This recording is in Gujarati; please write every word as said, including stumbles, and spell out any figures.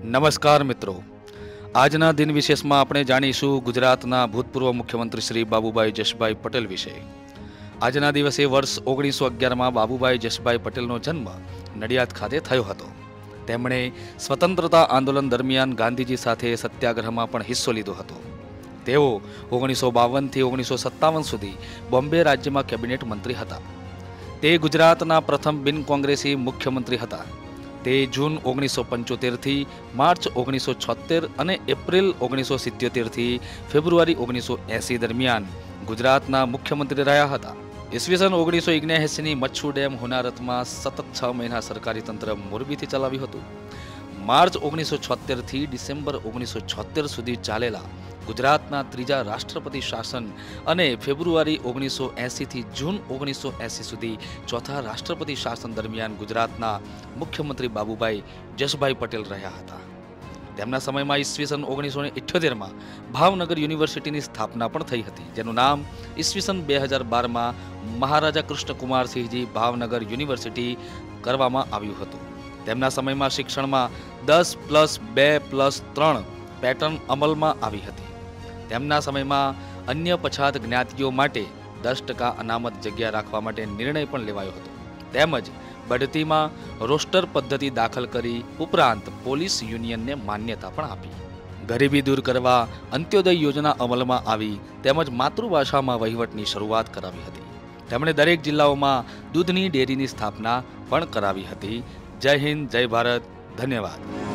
નમસ્કાર મિત્રો, આજના દિન વિશેષમાં આપણે જાણીશું ગુજરાતના ભૂતપૂર્વ મુખ્યમંત્રી શ્રી બાબુભાઈ જશભાઈ પટેલ વિશે। આજના દિવસે વર્ષ ઓગણીસો અગિયારમાં બાબુભાઈ જશભાઈ પટેલનો જન્મ નડિયાદ ખાતે થયો હતો। તેમણે સ્વતંત્રતા આંદોલન દરમિયાન ગાંધીજી સાથે સત્યાગ્રહમાં પણ હિસ્સો લીધો હતો। તેઓ ઓગણીસો બાવનથી ઓગણીસો સત્તાવન સુધી બોમ્બે રાજ્યમાં કેબિનેટ મંત્રી હતા। તે ગુજરાતના પ્રથમ બિન કોંગ્રેસી મુખ્યમંત્રી હતા। તે જૂન ઓગણીસો પંચોતેરથી માર્ચ ઓગણીસો છોતેર અને એપ્રિલ ઓગણીસો સિત્યોતેરથી ફેબ્રુઆરી ઓગણીસો એંસી દરમિયાન ગુજરાતના મુખ્યમંત્રી રહ્યા હતા। ઈસવીસન ઓગણીસો ઓગણએંસીની મચ્છુ ડેમ હોનારતમાં સતત છ મહિના સરકારી તંત્ર મોરબીથી ચલાવ્યું હતું। માર્ચ ઓગણીસો છોતેરથી ડિસેમ્બર ઓગણીસો છોતેર સુધી ચાલેલા ગુજરાતના ત્રીજા રાષ્ટ્રપતિ શાસન અને ફેબ્રુઆરી ઓગણીસો એંસીથી જૂન ઓગણીસો એંસી સુધી ચોથા રાષ્ટ્રપતિ શાસન દરમિયાન ગુજરાતના મુખ્યમંત્રી બાબુભાઈ જશભાઈ પટેલ રહ્યા હતા। તેમના સમયમાં ઈસવીસન ઓગણીસો ઇઠ્યોતેરમાં ભાવનગર યુનિવર્સિટીની સ્થાપના પણ થઈ હતી, જેનું નામ ઈસવીસન બે હજાર બારમાં મહારાજા કૃષ્ણકુમારસિંહજી ભાવનગર યુનિવર્સિટી કરવામાં આવ્યું હતું। તેમના સમયમાં શિક્ષણમાં દસ પ્લસ બે પ્લસ ત્રણ પેટર્ન અમલમાં આવી હતી। તેમના સમયમાં અન્ય પછાત જ્ઞાતિઓ માટે દસ ટકા અનામત જગ્યા રાખવા માટે નિર્ણય પણ લેવાયો હતો। તેમજ બઢતીમાં રોસ્ટર પદ્ધતિ દાખલ કરી ઉપરાંત પોલીસ યુનિયનને માન્યતા પણ આપી। ગરીબી દૂર કરવા અંત્યોદય યોજના અમલમાં આવી તેમજ માતૃભાષામાં વહીવટની શરૂઆત કરાવી હતી। તેમણે દરેક જિલ્લાઓમાં દૂધની ડેરીની સ્થાપના પણ કરાવી હતી। જય હિન્દ, જય ભારત, ધન્યવાદ।